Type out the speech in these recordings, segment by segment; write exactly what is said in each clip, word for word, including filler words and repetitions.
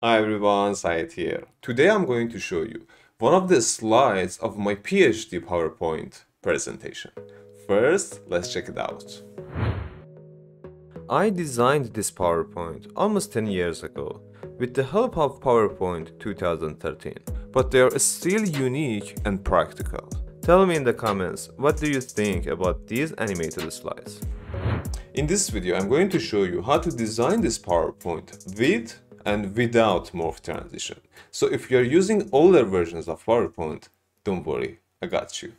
Hi everyone, Syed here. Today I'm going to show you one of the slides of my PhD PowerPoint presentation. First, let's check it out. I designed this PowerPoint almost ten years ago with the help of PowerPoint two thousand thirteen, but they are still unique and practical. Tell me in the comments, what do you think about these animated slides? In this video, I'm going to show you how to design this PowerPoint with and without morph transition. So if you're using older versions of PowerPoint, don't worry, I got you.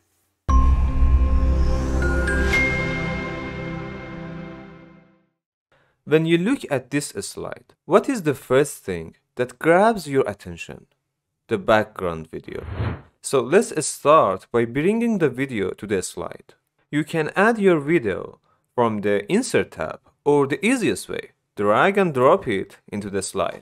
When you look at this slide, what is the first thing that grabs your attention? The background video. So let's start by bringing the video to the slide. You can add your video from the Insert tab, or the easiest way, drag and drop it into the slide.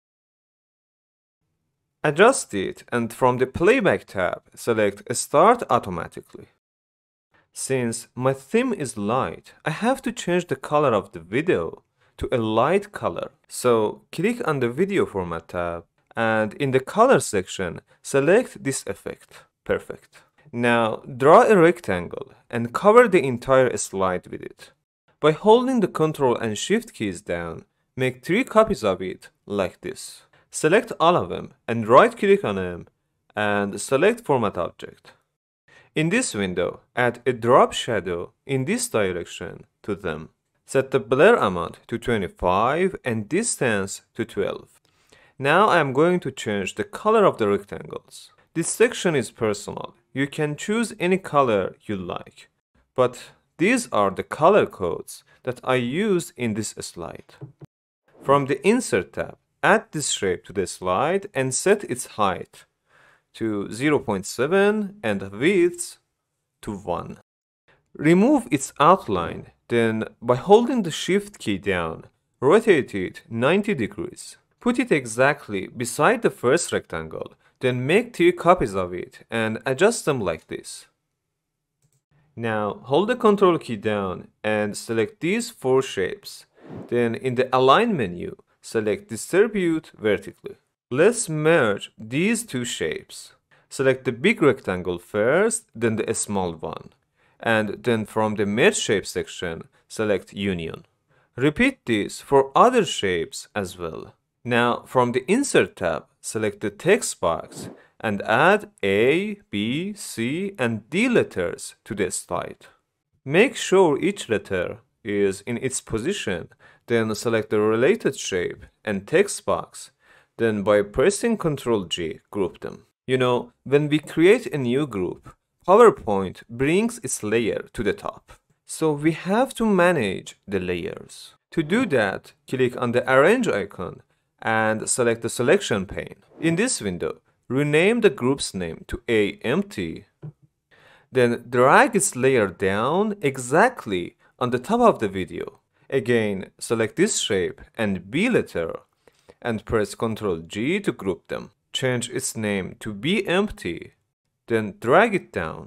Adjust it, and from the Playback tab, select Start Automatically. Since my theme is light, I have to change the color of the video to a light color. So click on the Video Format tab, and in the Color section, select this effect. Perfect. Now draw a rectangle and cover the entire slide with it. By holding the Control and Shift keys down, make three copies of it like this. Select all of them and right-click on them and select Format Object. In this window, add a drop shadow in this direction to them. Set the blur amount to twenty-five and distance to twelve. Now I am going to change the color of the rectangles. This section is personal. You can choose any color you like, but these are the color codes that I used in this slide. From the Insert tab, add this shape to the slide and set its height to zero point seven and width to one. Remove its outline, then by holding the Shift key down, rotate it ninety degrees. Put it exactly beside the first rectangle, then make three copies of it and adjust them like this. Now hold the Control key down and select these four shapes. Then in the Align menu, select Distribute Vertically. Let's merge these two shapes. Select the big rectangle first, then the small one. And then from the Merge Shape section, select Union. Repeat this for other shapes as well. Now from the Insert tab, select the text box and add A, B, C, and D letters to the slide. Make sure each letter is in its position, then select the related shape and text box, then by pressing Control G, group them. You know, when we create a new group, PowerPoint brings its layer to the top. So we have to manage the layers. To do that, click on the Arrange icon and select the selection pane. In this window, rename the group's name to A Empty. Then drag its layer down exactly on the top of the video. Again, select this shape and B letter and press Control G to group them. Change its name to B Empty, then drag it down.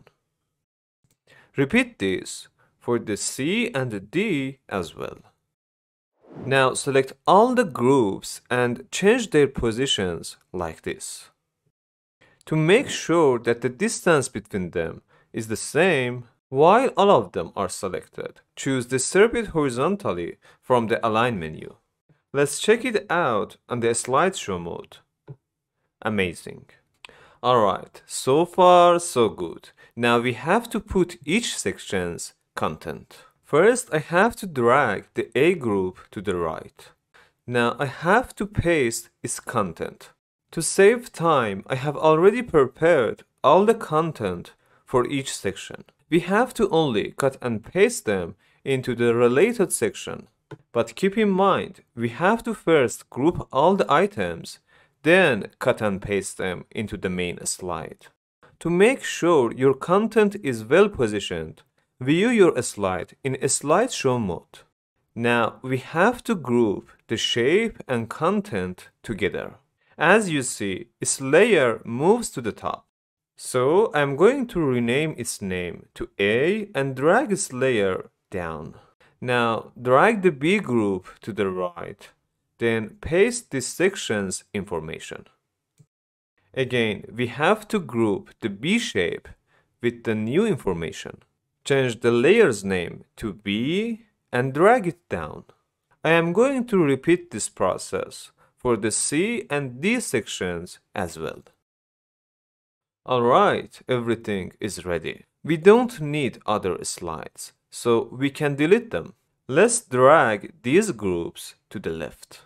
Repeat this for the C and the D as well. Now select all the groups and change their positions like this. To make sure that the distance between them is the same, while all of them are selected, choose Distribute Horizontally from the Align menu. Let's check it out on the slideshow mode. Amazing. Alright, so far so good. Now we have to put each section's content. First, I have to drag the A group to the right. Now I have to paste its content. To save time, I have already prepared all the content for each section. We have to only cut and paste them into the related section. But keep in mind, we have to first group all the items, then cut and paste them into the main slide. To make sure your content is well positioned, view your slide in a slideshow mode. Now we have to group the shape and content together. As you see, its layer moves to the top. So I'm going to rename its name to A and drag its layer down. Now drag the B group to the right, Then paste this section's information. Again, we have to group the B shape with the new information. Change the layer's name to B and drag it down. I am going to repeat this process for the C and D sections as well. Alright, everything is ready. We don't need other slides, so we can delete them. Let's drag these groups to the left.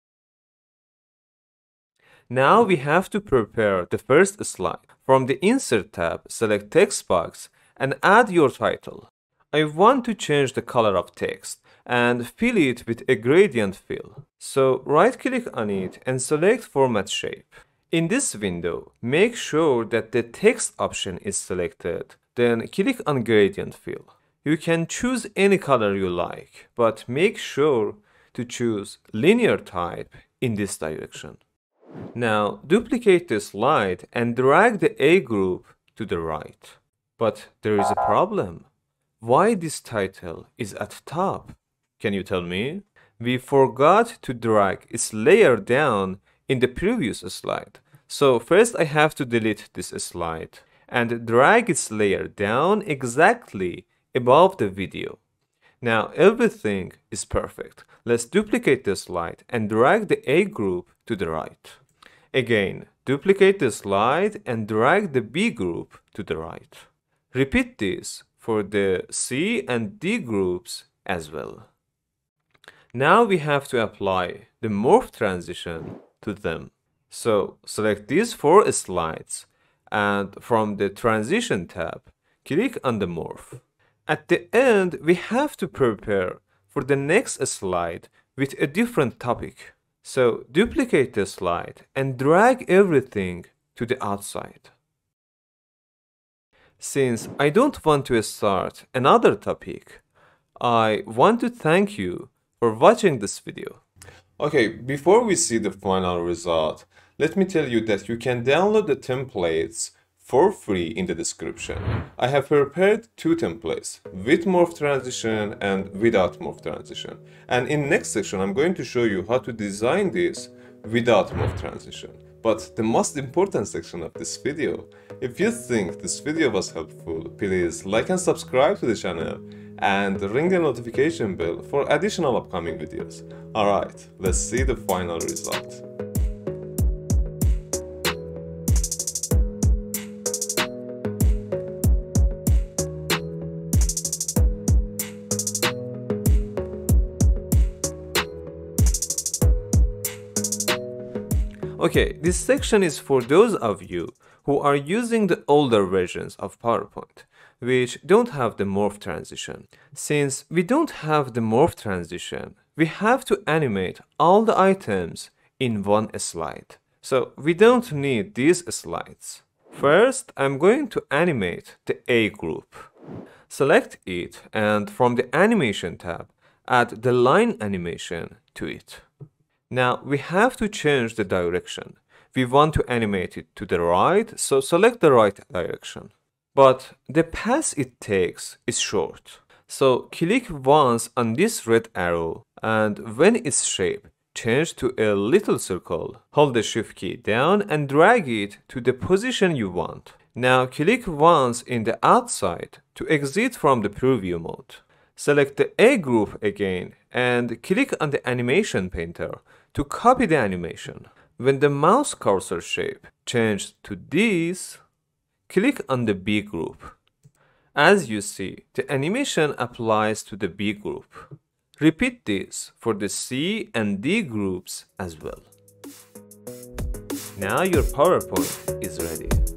Now we have to prepare the first slide. From the Insert tab, select Text Box and add your title. I want to change the color of text and fill it with a gradient fill. So right-click on it and select Format Shape. In this window, make sure that the text option is selected, then click on Gradient Fill. You can choose any color you like, but make sure to choose Linear Type in this direction. Now, duplicate the slide and drag the A group to the right. But there is a problem. Why this title is at top? Can you tell me? We forgot to drag its layer down in the previous slide. So first I have to delete this slide and drag its layer down exactly above the video. Now everything is perfect. Let's duplicate the slide and drag the A group to the right. Again, duplicate the slide and drag the B group to the right. Repeat this for the C and D groups as well. Now we have to apply the morph transition to them. So select these four slides and from the Transition tab, click on the morph. At the end, we have to prepare for the next slide with a different topic. So duplicate the slide and drag everything to the outside. Since I don't want to start another topic, I want to thank you for watching this video. Okay, before we see the final result, let me tell you that you can download the templates for free in the description. I have prepared two templates, with morph transition and without morph transition. And in next section, I'm going to show you how to design this without morph transition. But the most important section of this video, if you think this video was helpful, please like and subscribe to the channel and ring the notification bell for additional upcoming videos. Alright, let's see the final result. Okay, this section is for those of you who are using the older versions of PowerPoint, which don't have the morph transition. Since we don't have the morph transition, we have to animate all the items in one slide. So we don't need these slides. First, I'm going to animate the A group. Select it and from the Animation tab, add the line animation to it. Now we have to change the direction. We want to animate it to the right, so select the right direction. But the path it takes is short. So click once on this red arrow and when its shape changes to a little circle, hold the shift key down and drag it to the position you want. Now click once in the outside to exit from the preview mode. Select the A group again and click on the animation painter to copy the animation. When the mouse cursor shape changes to this, click on the B group. As you see, the animation applies to the B group. Repeat this for the C and D groups as well. Now your PowerPoint is ready.